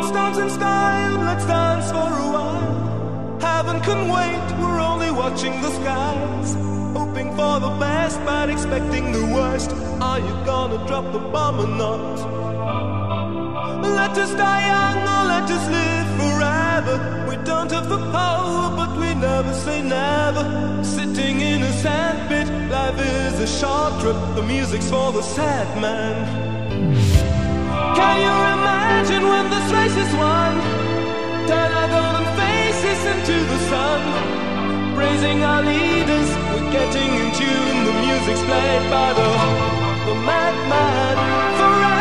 Let's dance in style, let's dance for a while. Heaven can wait, we're only watching the skies, hoping for the best but expecting the worst. Are you gonna drop the bomb or not? Let us die young or let us live forever. We don't have the power but we never say never. Sitting in a sandpit, life is a short trip. The music's for the sad man. Can you imagine when this race is won? Turn our golden faces into the sun, praising our leaders, we're getting in tune. The music's played by the madman forever.